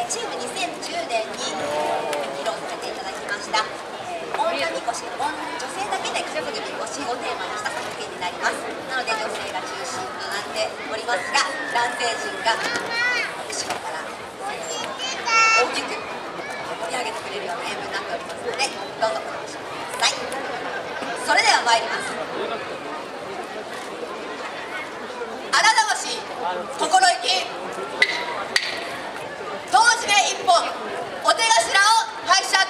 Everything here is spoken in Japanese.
チーム2010年に披露させていただきました女みこし、女性だけで担ぐみこしをテーマにした作品になります。なので女性が中心となっておりますが、男性陣が後ろから大きく盛り上げてくれるような演舞になっておりますので、どうぞお楽しみください。それでは参ります。荒魂心意気同時で一本お手頭を拝借。